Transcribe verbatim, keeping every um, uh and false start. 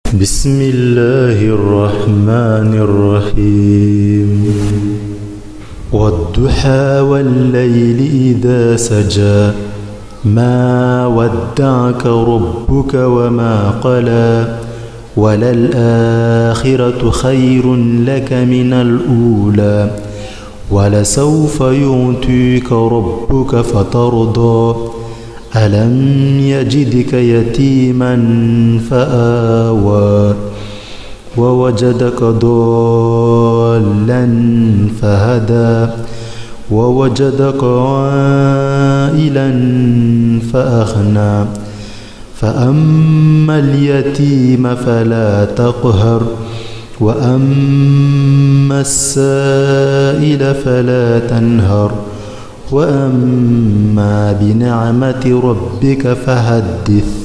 بسم الله الرحمن الرحيم والضحى والليل إذا سجى ما ودعك ربك وما قلى وللآخرة خير لك من الأولى ولسوف يعطيك ربك فترضى ألم يجدك يتيما فآوى ووجدك ضالا فهدى ووجدك عائلا فأغنى فأما اليتيم فلا تقهر وأما السائل فلا تنهر وأما بنعمة ربك فحدث